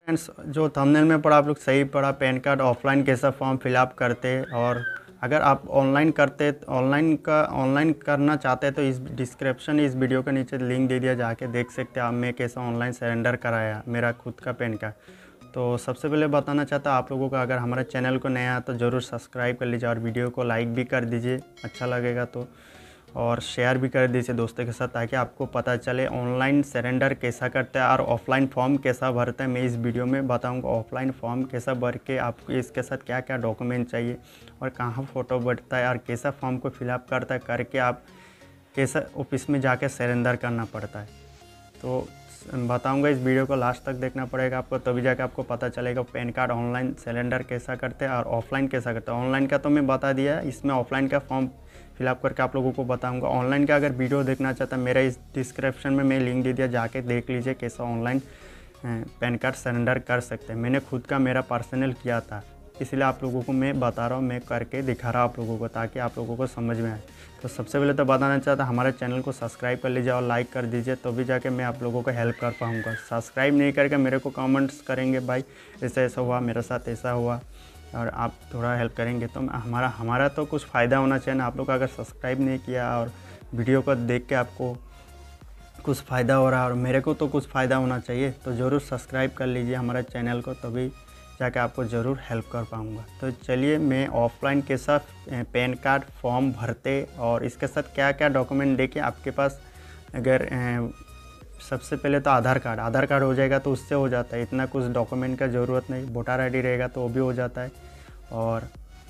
Friends, जो thumbnail में पढ़ा आप लोग सही पढ़ा। पैन कार्ड ऑफलाइन कैसा फॉर्म फिलअप करते, और अगर आप ऑनलाइन करना चाहते हैं तो इस डिस्क्रिप्शन इस वीडियो के नीचे लिंक दे दिया, जाके देख सकते हैं आप मैं कैसा ऑनलाइन सरेंडर कराया मेरा खुद का पैन कार्ड। तो सबसे पहले बताना चाहता आप लोगों को, अगर हमारे चैनल को नया है तो ज़रूर सब्सक्राइब कर लीजिए और वीडियो को लाइक भी कर दीजिए अच्छा लगेगा तो, और शेयर भी कर दीजिए दोस्तों के साथ, ताकि आपको पता चले ऑनलाइन सरेंडर कैसा करता है और ऑफलाइन फॉर्म कैसा भरता है। मैं इस वीडियो में बताऊंगा ऑफलाइन फॉर्म कैसा भर के आपको इसके साथ क्या क्या डॉक्यूमेंट चाहिए और कहाँ फ़ोटो बढ़ता है और कैसा फॉर्म को फिलअप करता है करके आप कैसा ऑफिस में जाके सरेंडर करना पड़ता है। तो बताऊंगा, इस वीडियो को लास्ट तक देखना पड़ेगा आपको, तभी जाके आपको पता चलेगा पैन कार्ड ऑनलाइन सरेंडर कैसा करते हैं और ऑफलाइन कैसा करते हैं। ऑनलाइन का तो मैं बता दिया, इसमें ऑफलाइन का फॉर्म फिलअप करके आप लोगों को बताऊंगा। ऑनलाइन का अगर वीडियो देखना चाहता है, मेरा इस डिस्क्रिप्शन में मैं लिंक दे दिया, जाके देख लीजिए कैसा ऑनलाइन पैन कार्ड सरेंडर कर सकते हैं। मैंने खुद का मेरा पर्सनल किया था, इसलिए आप लोगों को मैं बता रहा हूँ, मैं करके दिखा रहा हूँ आप लोगों को, ताकि आप लोगों को समझ में आए। तो सबसे पहले तो बताना चाहता हमारे चैनल को सब्सक्राइब कर लीजिए और लाइक कर दीजिए, तो भी जाके मैं आप लोगों को हेल्प कर पाऊँगा। सब्सक्राइब नहीं करके मेरे को कमेंट्स करेंगे, भाई ऐसा ऐसा हुआ, मेरे साथ ऐसा हुआ, और आप थोड़ा हेल्प करेंगे तो हमारा तो कुछ फ़ायदा होना चाहिए ना। आप लोग अगर सब्सक्राइब नहीं किया और वीडियो को देख के आपको कुछ फ़ायदा हो रहा है और मेरे को तो कुछ फ़ायदा होना चाहिए, तो ज़रूर सब्सक्राइब कर लीजिए हमारे चैनल को, तभी जाके आपको ज़रूर हेल्प कर पाऊँगा। तो चलिए, मैं ऑफलाइन कैसा पैन कार्ड फॉर्म भरते और इसके साथ क्या क्या डॉक्यूमेंट देके आपके पास, अगर सबसे पहले तो आधार कार्ड हो जाएगा तो उससे हो जाता है, इतना कुछ डॉक्यूमेंट का ज़रूरत नहीं। वोटर आईडी रहेगा तो वो भी हो जाता है, और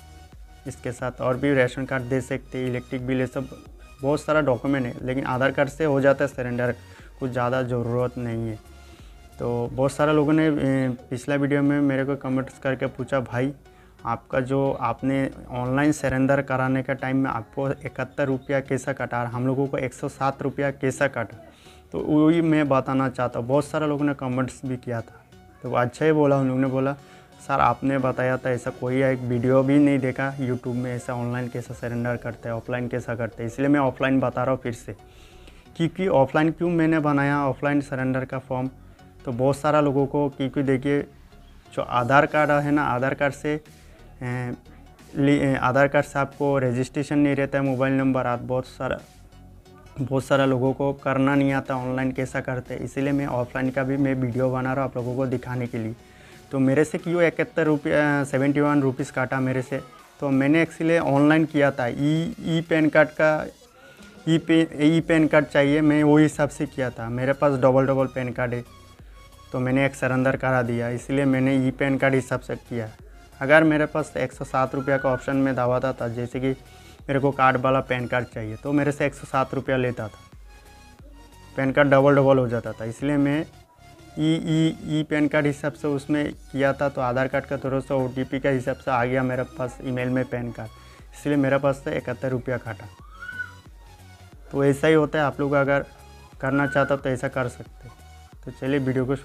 इसके साथ और भी राशन कार्ड दे सकते हैं, इलेक्ट्रिक बिल, ये सब बहुत सारा डॉक्यूमेंट है, लेकिन आधार कार्ड से हो जाता है सरेंडर, कुछ ज़्यादा ज़रूरत नहीं है। तो बहुत सारा लोगों ने पिछला वीडियो में मेरे को कमेंट्स करके पूछा, भाई आपका जो आपने ऑनलाइन सरेंडर कराने का टाइम में आपको 71 रुपया कैसा कटा, हम लोगों को 107 रुपया कैसा कटा। तो वही मैं बताना चाहता हूँ। बहुत सारे लोगों ने कमेंट्स भी किया था, तो अच्छा ही बोला, उन लोगों ने बोला सर आपने बताया था, ऐसा कोई एक वीडियो भी नहीं देखा यूट्यूब में, ऐसा ऑनलाइन कैसा सरेंडर करते हैं, ऑफलाइन कैसा करते हैं। इसलिए मैं ऑफलाइन बता रहा हूँ फिर से, क्योंकि ऑफलाइन क्यों मैंने बनाया ऑफलाइन सरेंडर का फॉर्म। तो बहुत सारा लोगों को, क्योंकि देखिए जो आधार कार्ड है ना, आधार कार्ड से आपको रजिस्ट्रेशन नहीं रहता है, मोबाइल नंबर, आप बहुत सारा लोगों को करना नहीं आता ऑनलाइन कैसा करते हैं। इसीलिए मैं ऑफलाइन का भी मैं वीडियो बना रहा हूँ आप लोगों को दिखाने के लिए। तो मेरे से क्यों 71 रुपया 71 रुपीज़ काटा मेरे से, तो मैंने एक्चुअली ऑनलाइन किया था। ई पैन कार्ड का ई पैन कार्ड चाहिए, मैं वही हिसाब से किया था। मेरे पास डबल पैन कार्ड है, तो मैंने एक सरेंडर करा दिया, इसलिए मैंने ई पैन कार्ड हिसाब से किया। अगर मेरे पास 107 रुपया का ऑप्शन में दावाता था, जैसे कि मेरे को कार्ड वाला पैन कार्ड चाहिए, तो मेरे से 107 रुपया लेता था, पैन कार्ड डबल हो जाता था। इसलिए मैं ई पैन कार्ड हिसाब से उसमें किया था। तो आधार कार्ड का थोड़ा सा OTP का हिसाब से आ गया मेरे पास ईमेल में पैन कार्ड, इसलिए मेरे पास से 71 रुपया काटा। तो ऐसा ही होता है, आप लोग अगर करना चाहता तो ऐसा कर सकते। तो चलिए वीडियो को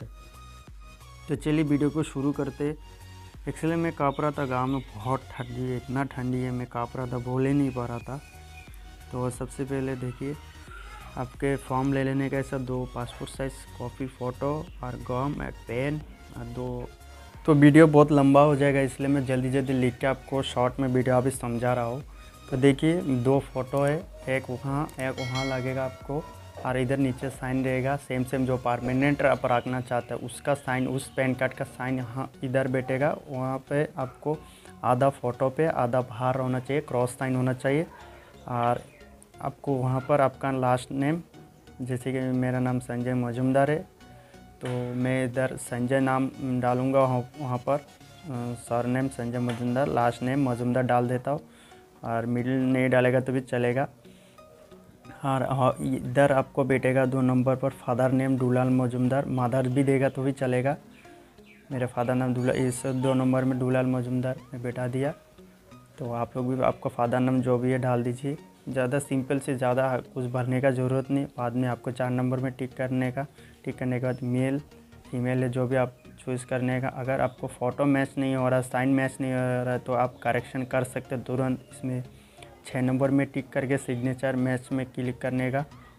शुरू करते। एक्चुअली मैं काँप रहा था, गाँव में बहुत ठंडी है, इतना ठंडी है, मैं काँप रहा था, बोल ही नहीं पा रहा था। तो सबसे पहले देखिए, आपके फॉर्म ले लेने का ऐसा 2 पासपोर्ट साइज़ कॉपी फ़ोटो और गम, एक पेन और 2। तो वीडियो बहुत लंबा हो जाएगा, इसलिए मैं जल्दी लिख के आपको शॉर्ट में वीडियो अभी समझा रहा हूँ। तो देखिए 2 फ़ोटो है, एक वहाँ लगेगा आपको, और इधर नीचे साइन रहेगा, सेम जो परमानेंट आप रखना चाहते हैं उसका साइन, उस पैन कार्ड का साइन यहाँ इधर बैठेगा। वहाँ पे आपको आधा फ़ोटो पे आधा बाहर होना चाहिए, क्रॉस साइन होना चाहिए। और आपको वहाँ पर आपका लास्ट नेम, जैसे कि मेरा नाम संजय मजुमदार है, तो मैं इधर संजय नाम डालूँगा, वहाँ पर surname Sanjay Majumdar, last name Majumdar डाल देता हूँ, और मिडिल नहीं डालेगा तो भी चलेगा। और इधर आपको बैठेगा 2 नंबर पर father name Dulal Majumdar, mother भी देगा तो भी चलेगा। मेरे फादर नाम इस 2 नंबर में डूलाल मजुमदार मैं बैठा दिया। तो आप लोग भी आपका फादर नाम जो भी है डाल दीजिए। ज़्यादा सिंपल से, ज़्यादा कुछ भरने का ज़रूरत नहीं। बाद में आपको 4 नंबर में टिक करने के बाद मेल फीमेल है जो भी आप चूज़ करने का। अगर आपको फ़ोटो मैच नहीं हो रहा, साइन मैच नहीं हो रहा, तो आप करेक्शन कर सकते तुरंत। इसमें 6 नंबर में टिक करके सिग्नेचर मैच में क्लिक करने का,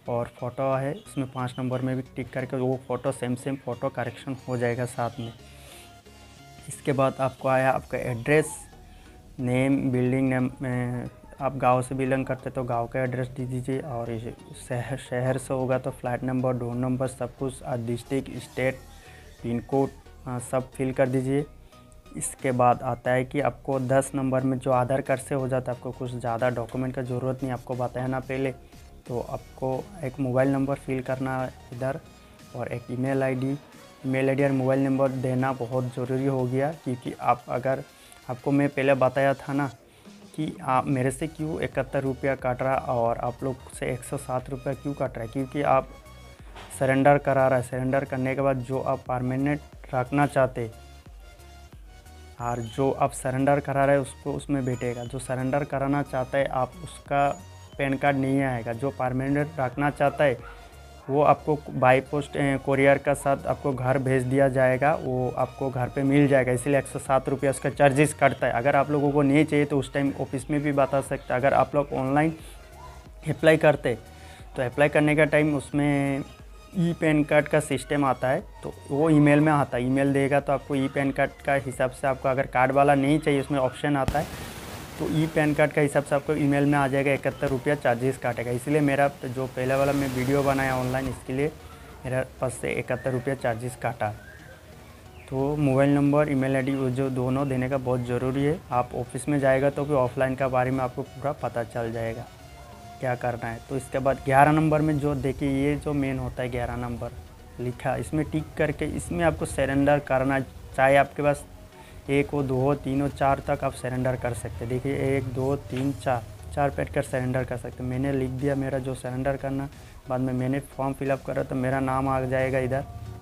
और फ़ोटो है उसमें 5 नंबर में भी टिक करके वो फ़ोटो सेम फ़ोटो करेक्शन हो जाएगा साथ में। इसके बाद आपको आया आपका एड्रेस, नेम, बिल्डिंग नेम, आप गांव से बिलोंग करते तो गांव का एड्रेस दे दीजिए, और शहर से होगा तो फ्लैट नंबर, डोर नंबर, सब कुछ, डिस्ट्रिक्ट, स्टेट, पिन कोड सब फिल कर दीजिए। इसके बाद आता है कि आपको 10 नंबर में जो आधार कार्ड से हो जाता है, आपको कुछ ज़्यादा डॉक्यूमेंट का ज़रूरत नहीं, आपको बताया ना पहले। तो आपको एक मोबाइल नंबर फिल करना है इधर, और एक ईमेल आईडी और मोबाइल नंबर देना बहुत ज़रूरी हो गया, क्योंकि आप अगर आपको मैं पहले बताया था ना कि आप मेरे से क्यों 71 रुपया काट रहा और आप लोग से 107 रुपया क्यों काट रहा है, क्योंकि आप सरेंडर करा रहा है। सरेंडर करने के बाद जो आप परमानेंट रखना चाहते और जो आप सरेंडर करा रहे हैं उसको उसमें बैठेगा। जो सरेंडर कराना चाहता है आप उसका पैन कार्ड नहीं आएगा। जो परमानेंट रखना चाहता है वो आपको बाई पोस्ट कोरियर का साथ आपको घर भेज दिया जाएगा, वो आपको घर पे मिल जाएगा। इसलिए 107 रुपया उसका चार्जेस कटता है। अगर आप लोगों को नहीं चाहिए तो उस टाइम ऑफिस में भी बता सकते। अगर आप लोग ऑनलाइन अप्लाई करते तो अप्लाई करने का टाइम उसमें ई पैन कार्ड का सिस्टम आता है, तो वो ईमेल में आता है। ईमेल देगा तो आपको ई पैन कार्ड का हिसाब से आपको अगर कार्ड वाला नहीं चाहिए उसमें ऑप्शन आता है, तो ई पैन कार्ड का हिसाब से आपको ईमेल में आ जाएगा। 71 रुपया चार्जेस काटेगा। इसलिए मेरा जो पहले वाला मैं वीडियो बनाया ऑनलाइन, इसके लिए मेरा पास से 71 रुपया चार्जेस काटा। तो मोबाइल नंबर, ईमेल आईडी वो जो दोनों देने का बहुत ज़रूरी है। आप ऑफिस में जाएगा तो भी ऑफलाइन का बारे में आपको पूरा पता चल जाएगा क्या करना है। तो इसके बाद 11 नंबर में जो देखिए ये जो मेन होता है 11 नंबर लिखा, इसमें टिक करके इसमें आपको सरेंडर करना, चाहे आपके पास 1 हो, 2 हो, 3 हो, 4 तक आप सरेंडर कर सकते हैं। देखिए 1 2 3 4 पैड कर सरेंडर कर सकते हैं। मैंने लिख दिया मेरा जो सरेंडर करना, बाद में मैंने फॉर्म फिलअप करा तो मेरा नाम आ जाएगा इधर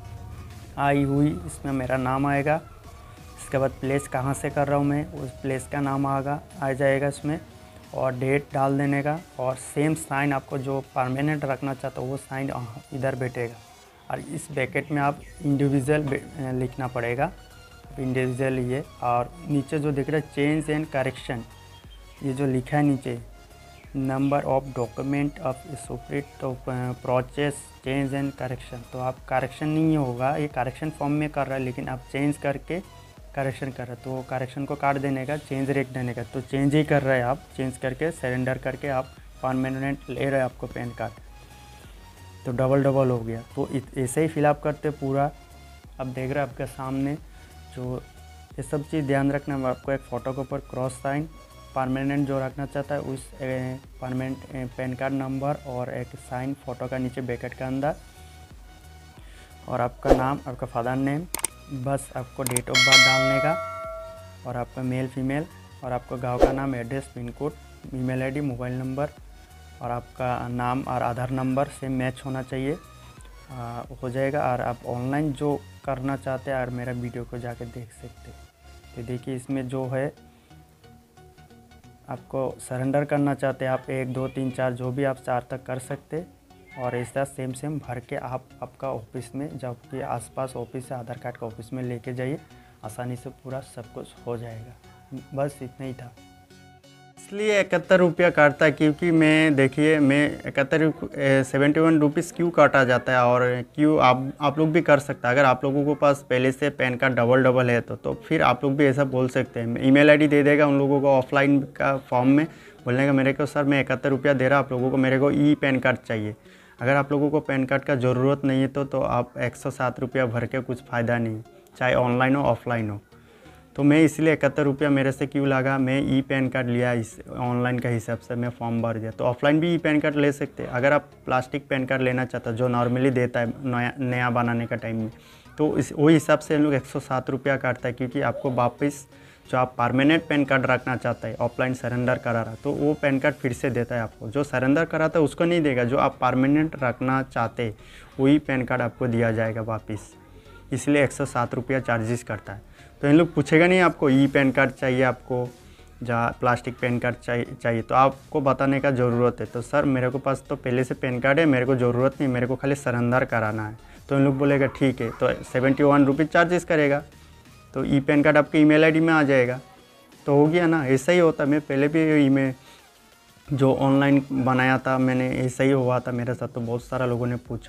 आई हुई, इसमें मेरा नाम आएगा। इसके बाद प्लेस कहाँ से कर रहा हूँ मैं, उस प्लेस का नाम आ जाएगा इसमें, और डेट डाल देने का, और सेम साइन आपको जो परमानेंट रखना चाहता हो वो साइन इधर बैठेगा। और इस ब्रैकेट में आप इंडिविजुअल लिखना पड़ेगा, इंडिविजुअल ये। और नीचे जो दिख रहा है चेंज एंड करेक्शन, ये जो लिखा है नीचे नंबर ऑफ डॉक्यूमेंट ऑफ सुप्रीट, तो प्रोसेस चेंज एंड करेक्शन, तो आप करेक्शन नहीं होगा, ये करेक्शन फॉर्म में कर रहा है, लेकिन आप चेंज करके करेक्शन कर रहे हैं, तो करेक्शन को काट देने का, चेंज रेट देने का। तो चेंज ही कर रहे हैं आप, चेंज करके सरेंडर करके आप परमानेंट ले रहे हैं आपको पैन कार्ड, तो डबल हो गया। तो ऐसे ही फिलअप करते पूरा। अब देख रहे हैं आपके सामने जो ये सब चीज़ ध्यान रखना है आपको। एक फ़ोटो के ऊपर क्रॉस साइन, परमानेंट जो रखना चाहता है उस परमानेंट पैन कार्ड नंबर, और एक साइन फ़ोटो का नीचे ब्रैकेट के अंदर, और आपका नाम, आपका फादर नेम, बस आपको डेट ऑफ बर्थ डालने का, और आपका मेल फीमेल, और आपका गांव का नाम, address, pin code, email ID, mobile number, और आपका नाम और आधार नंबर से मैच होना चाहिए, हो जाएगा। और आप ऑनलाइन जो करना चाहते हैं और मेरा वीडियो को जाकर देख सकते हैं। तो देखिए इसमें जो है आपको सरेंडर करना चाहते हैं आप 1 2 3 4 जो भी आप 4 तक कर सकते, और ऐसा सेम भर के आप आपका ऑफिस में, जबकि आसपास ऑफिस है आधार कार्ड का ऑफिस में लेके जाइए, आसानी से पूरा सब कुछ हो जाएगा। बस इतना ही था। इसलिए 71 रुपया काटता है, क्योंकि मैं देखिए मैं 71 रुपीज़ क्यों काटा जाता है, और क्यों आप लोग भी कर सकते हैं। अगर आप लोगों के पास पहले से पैन कार्ड डबल है तो फिर आप लोग भी ऐसा बोल सकते हैं। ईमेल आईडी दे देगा उन लोगों को ऑफलाइन का फॉर्म में, बोलने का मेरे को सर मैं 71 रुपया दे रहा, आप लोगों को मेरे को ई पैन कार्ड चाहिए। अगर आप लोगों को पैन कार्ड का ज़रूरत नहीं है तो आप 107 रुपया भर के कुछ फ़ायदा नहीं, चाहे ऑनलाइन हो ऑफलाइन हो। तो मैं इसलिए 71 रुपया मेरे से क्यों लगा, मैं ई पैन कार्ड लिया इस ऑनलाइन का हिसाब से मैं फॉर्म भर दिया। तो ऑफलाइन भी ई पैन कार्ड ले सकते हैं। अगर आप प्लास्टिक पैन कार्ड लेना चाहते हो जो नॉर्मली देता है नया बनाने का टाइम में, तो वही हिसाब से हम लोग 107 रुपया काटता है, क्योंकि आपको वापस जो आप परमानेंट पैन कार्ड रखना चाहता है ऑफलाइन सरेंडर करा रहा, तो वो पैन कार्ड फिर से देता है आपको। जो सरेंडर कराता है उसको नहीं देगा, जो आप परमानेंट रखना चाहते वही पैन कार्ड आपको दिया जाएगा वापस। इसलिए 107 रुपया चार्जेस करता है। तो इन लोग पूछेगा नहीं आपको ई पैन कार्ड चाहिए, आपको जहाँ प्लास्टिक पैन कार्ड चाहिए, तो आपको बताने का ज़रूरत है। तो सर मेरे को पास तो पहले से पैन कार्ड है, मेरे को ज़रूरत नहीं, मेरे को खाली सरेंडर कराना है। तो इन लोग बोलेगा ठीक है, तो 71 रुपीज़ चार्जेस करेगा, तो ई पैन कार्ड आपके ईमेल आईडी में आ जाएगा, तो हो गया ना। ऐसा ही होता है। मैं पहले भी जो ऑनलाइन बनाया था मैंने, ऐसा ही हुआ था मेरे साथ, तो बहुत सारा लोगों ने पूछा।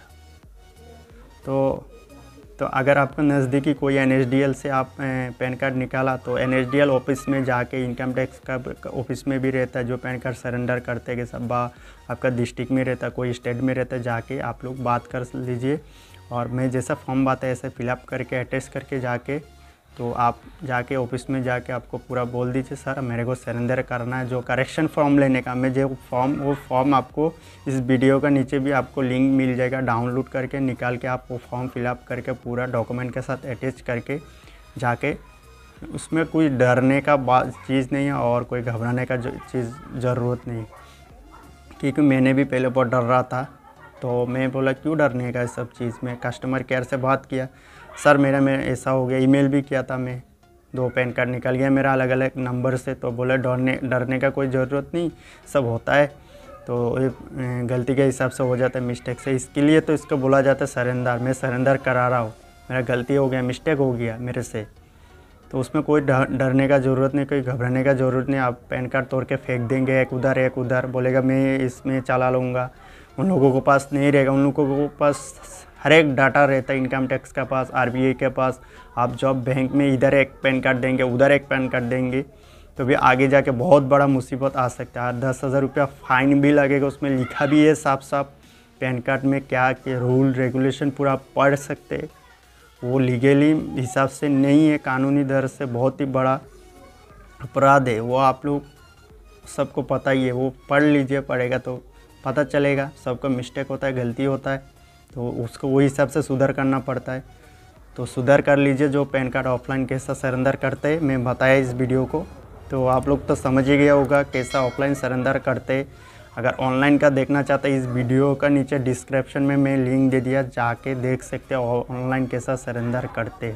तो अगर आपको नज़दीकी कोई NSDL से आप पैन कार्ड निकाला तो NSDL ऑफिस में जाके, इनकम टैक्स का ऑफिस में भी रहता है जो पैन कार्ड सरेंडर करते हैं, कि सब आपका डिस्ट्रिक्ट में रहता है, कोई स्टेट में रहता है, जाके आप लोग बात कर लीजिए। और मैं जैसा फॉर्म बात है ऐसे फिलअप करके अटैच करके जाके, तो आप जाके ऑफिस में जाके आपको पूरा बोल दीजिए सर मेरे को सरेंडर करना है जो करेक्शन फॉर्म लेने का। मैं जो वो फॉर्म आपको इस वीडियो का नीचे भी आपको लिंक मिल जाएगा, डाउनलोड करके निकाल के आप वो फॉर्म फिलअप करके पूरा डॉक्यूमेंट के साथ अटैच करके जाके, उसमें कोई डरने का चीज़ नहीं है और कोई घबराने का चीज़ ज़रूरत नहीं। क्योंकि मैंने भी पहले बहुत डर रहा था, तो मैं बोला क्यों डरने का इस सब चीज़ में। कस्टमर केयर से बात किया, सर मेरा ऐसा हो गया। ईमेल भी किया था मैं, 2 पैन कार्ड निकल गया मेरा अलग अलग नंबर से। तो बोले डरने का कोई ज़रूरत नहीं, सब होता है, तो गलती के हिसाब से हो जाता है, मिस्टेक से। इसके लिए तो इसको बोला जाता है सरेंडर। मैं सरेंडर करा रहा हूँ, मेरा गलती हो गया, मिस्टेक हो गया मेरे से, तो उसमें कोई डरने का ज़रूरत नहीं, कोई घबराने का ज़रूरत नहीं। आप पैन कार्ड तोड़ के फेंक देंगे एक उधर, बोलेगा मैं इसमें चला लूँगा, उन लोगों के पास नहीं रहेगा। उन लोगों के पास हर एक डाटा रहता है, इनकम टैक्स के पास, RBI के पास। आप जब बैंक में इधर एक पैन कार्ड देंगे, उधर एक पैन कार्ड देंगे, तो भी आगे जाके बहुत बड़ा मुसीबत आ सकता है। 10,000 रुपया फ़ाइन भी लगेगा। उसमें लिखा भी है साफ साफ पैन कार्ड में क्या के रूल रेगुलेशन पूरा पढ़ सकते। वो लीगली हिसाब से नहीं है, कानूनी दर से बहुत ही बड़ा अपराध है। वो आप लोग सबको पता ही है, वो पढ़ लीजिए, पढ़ेगा तो पता चलेगा। सबका मिस्टेक होता है, गलती होता है, तो उसको वही हिसाब से सुधार करना पड़ता है। तो सुधार कर लीजिए। जो पैन कार्ड ऑफलाइन कैसा सरेंडर करते हैं मैं बताया इस वीडियो को, तो आप लोग तो समझ ही गया होगा कैसा ऑफलाइन सरेंडर करते। अगर ऑनलाइन का देखना चाहते हैं, इस वीडियो का नीचे डिस्क्रिप्शन में मैं लिंक दे दिया, जाके देख सकते हो ऑनलाइन कैसा सरेंडर करते।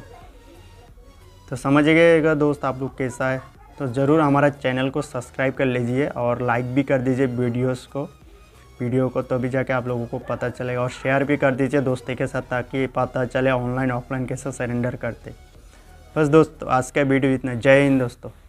तो समझ गएगा दोस्त आप लोग कैसा है। तो ज़रूर हमारा चैनल को सब्सक्राइब कर लीजिए और लाइक भी कर दीजिए वीडियो को, तो भी जाके आप लोगों को पता चलेगा। और शेयर भी कर दीजिए दोस्तों के साथ, ताकि पता चले ऑनलाइन ऑफलाइन कैसे सरेंडर करते। बस दोस्तों आज का वीडियो इतना। जय हिंद दोस्तों।